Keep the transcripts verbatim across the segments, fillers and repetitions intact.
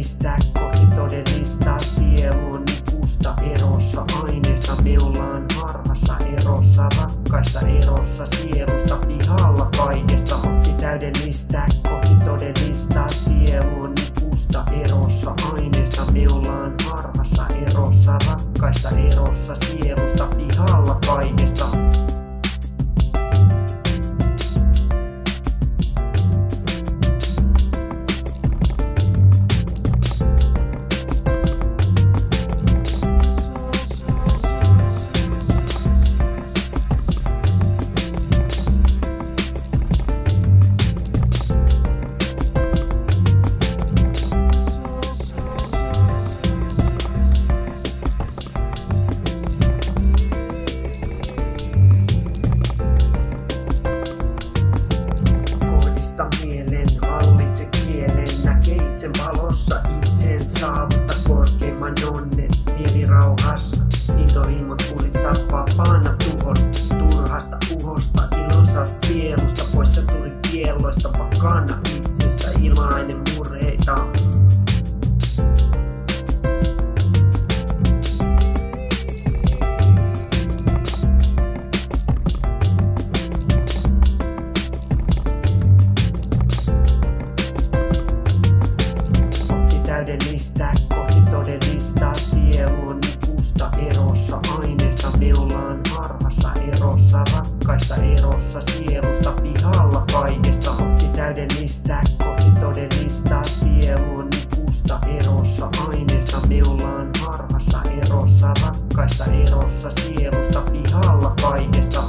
täydellistä kohti todellista. Sielu on ikuista erossa aineesta. Me ollaan harvassa erossa, rakkaista erossa, sielusta pihalla kaikesta. Kohti täydellistä kohti todellista. Sielu on ikuista erossa aineesta. Me ollaan harvassa erossa, rakkaista erossa, sielusta pihalla kaikesta. Mielen, hallitse kielen, näke itsen valossa, itsen saavutta korkeimman onnen, mieli rauhassa, intohimot kurissa, vapaana tuhosta, turhasta uhosta, ilonsa sielusta, poissa tuli kielloista, vakaana itsessä, ilmainen murheita. Täydellistä kohti todellista. Sielu on ikuista erossa aineesta. Me ollaan harvassa erossa, rakkaista erossa, sielusta pihalla kaikesta. Kohti täydellistä kohti todellista. Sielu on ikuista erossa aineesta. Me ollaan harvassa erossa, rakkaista erossa, sielusta pihalla kaikesta.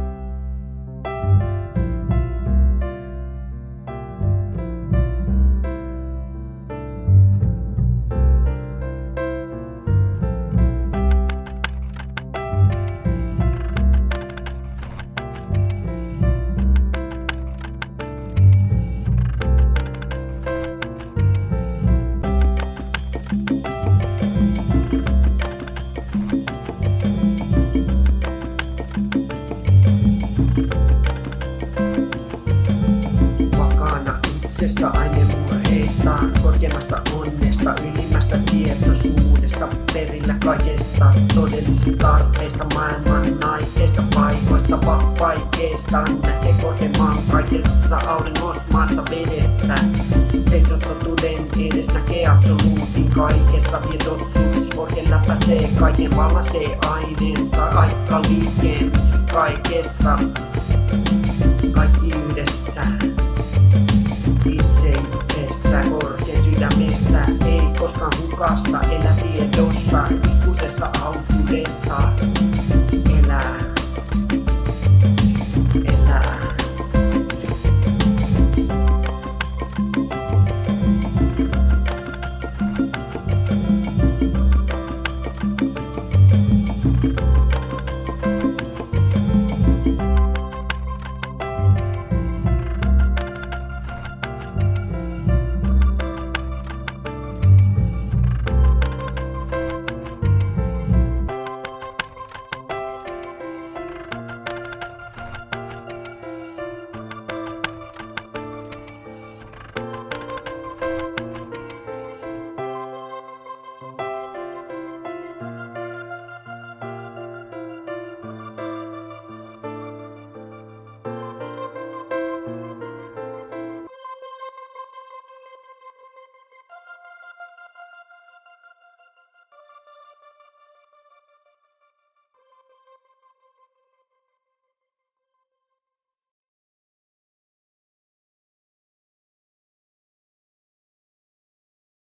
Aine murheista, korkeimmasta onnesta, ylimmästä tietoisuudesta, perillä kaikesta, todellisista tarpeista, maailman naikeista, paikoista, vaikeista, näkee korkeimman kaikessa, auringossa, maassa, vedessä, seisoo totuuden edes, näkee absoluutin kaikessa, tietoisuus, korkein läpäisee kaiken, vallasee aineensa, aika liikkeen kaikessa, kaikki yhdessä. Itse itsessä, korkein sydämessä, ei koskaan hukassa, elä tiedossa.